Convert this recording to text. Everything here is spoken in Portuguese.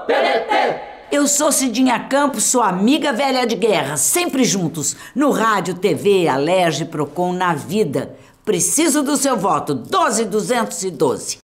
PDT! Eu sou Cidinha Campos, sua amiga velha de guerra, sempre juntos, no rádio, TV, Alerj, Procon, na vida. Preciso do seu voto, 12212.